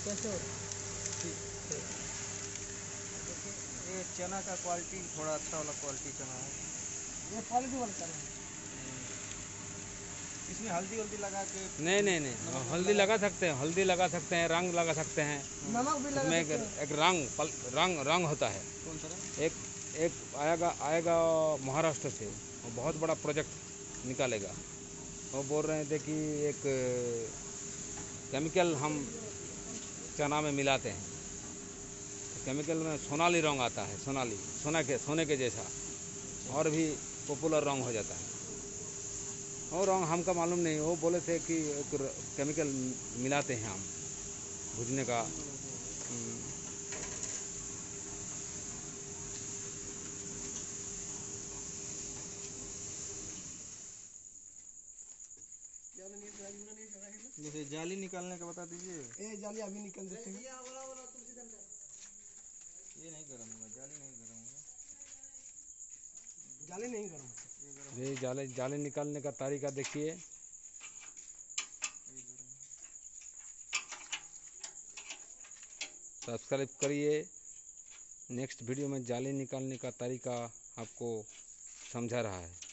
कैसे हो? ठीक। ये चना का क्वालिटी थोड़ा अच्छा वाला क्वालिटी चना है। ये क्वालिटी वाला चना है। इसमें हल्दी वल्दी लगा के नहीं, हल्दी लगा सकते हैं, हल्दी लगा सकते हैं, रंग लगा सकते हैं। नमक भी लगा इसमें सकते हैं। एक रंग होता है। कौन सा रंग? एक आएगा महाराष्ट्र से, वो बहुत बड़ा प्रोजेक्ट निकालेगा। वो बोल रहे थे कि एक केमिकल हम चना में मिलाते हैं, केमिकल में सोनाली रंग आता है, सोने के जैसा, और भी पॉपुलर रंग हो जाता है। और रंग हमका मालूम नहीं, वो बोले थे कि एक केमिकल मिलाते हैं हम भुजने का। जैसे जाली निकालने का बता दीजिए। ये जाली अभी निकल देते हैं। ये नहीं गर्म होगा, जाली नहीं गर्म होगा। जाली नहीं गर्म। ये जाले निकालने का तरीका देखिए। सब्सक्राइब करिए। नेक्स्ट वीडियो में जाली निकालने का तरीका आपको समझा रहा है।